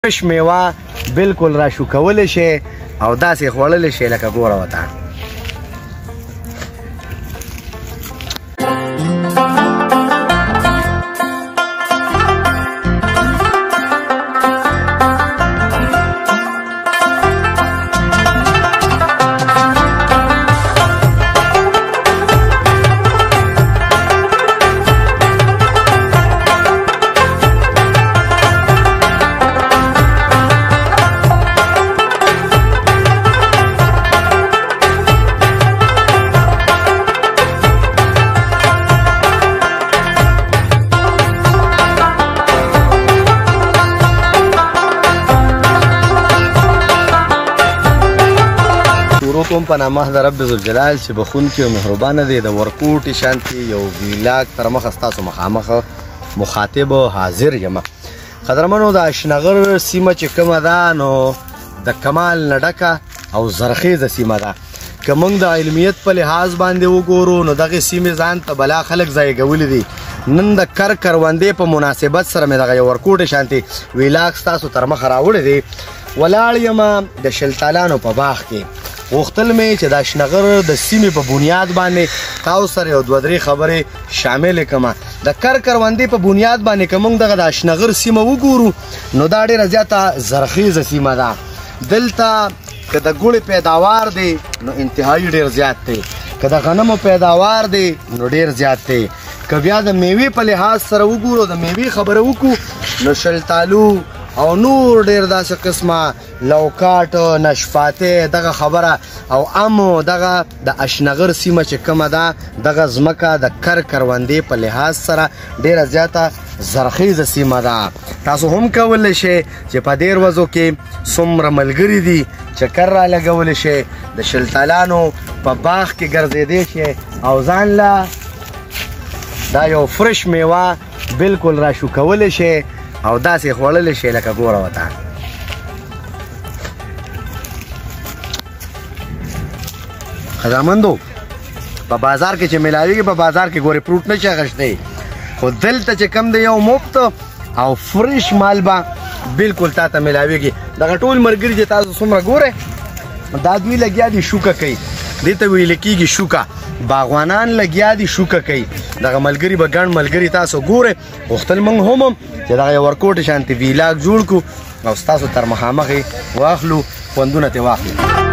فرش میوه بالکل راشو کولی شي او داسې خوړلی شي لکه ګوره ورته کوم په نامه د رب ذوالجلال چې بخونکی او مهربانه دی د ورکوټي شانتي یو ویلاګ تر مخه ستاسو مخامخ مخاطب حاضر یم قدرمنو د اشنغر سیمه چې کومه ده نو د کمال نه ډکه او زرخیزه سیمه ده که موږ د علمیت په لحاظ باندې وګورو نو دغه سیمې ځان ته بلا خلک ځای کولی دي نن د کروندې په مناسبت سره مې دغه یو ورکوټي شانتي ویلاګ ستاسو تر مخه راوړی دی ولاړ یم د شلتالانو په باغ کې غوښتل مې چې د اشنغر د سیمې په بنیاد باندې تاسو سره یو دوه درې خبرې شاملې کړم د کروندې په بنیاد باندې که موږ دغه د اشنغر سیمه وګورو نو دا ډېره زیاته زرخیزه سیمه ده دلته که د ګوړې پیداوار دی نو انتهایی ډېر زیات دی که د غنمو پیداوار دی نو ډېر زیات دی که بیا د میوې په لحاظ سره وګورو د میوې خبره وکړو نو شلتالو او نور ډیر داسې قسمه لوکاټ نشپاته دغه خبره او امو دغه د اشنغر سیمه چې کومه ده دغه ځمکه د کروندې په لحاظ سره ډیره زیاته زرخیزه سیمه ده تاسو هم کولی شئ چې په دې ورځو کې څومره ملګري دي چکر را لګولی شئ د شلتالانو په باغ کې ګرځېدی شئ او ځان له دا یو فرش میوه بالکل راشو کولی شئ او داسې خوړلی شي لکه ګوره ورته خدامندو په بازار کې چې میلاویږي په بازار کې ګورې فروټ نه شي اخیستی خو دلته چې کم دی یو مفت او فرش مال به بالکل تا ته میلاویږي دغه ټول ملګري چې تاسو څومره ګورئ دا دوی لګیا دي شوکه کوي دې ته ویل کېږي شوکه باغوانان لګیا دي شوکه کوي دغه ملګري به ګڼ ملګري تاسو ګورئ غوښتل موږ هم چې دغه یو ورکوټي شانتي ویلاګ جوړ کړو او ستاسو تر مخامخ یې واخلو خوندونه ترې واخلو